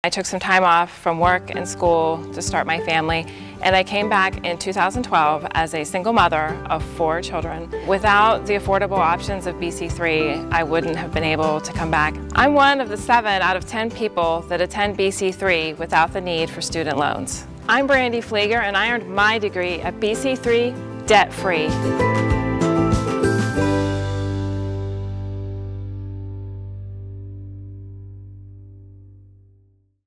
I took some time off from work and school to start my family, and I came back in 2012 as a single mother of 4 children. Without the affordable options of BC3, I wouldn't have been able to come back. I'm one of the 7 out of 10 people that attend BC3 without the need for student loans. I'm Brandie Fleeger, and I earned my degree at BC3 debt-free.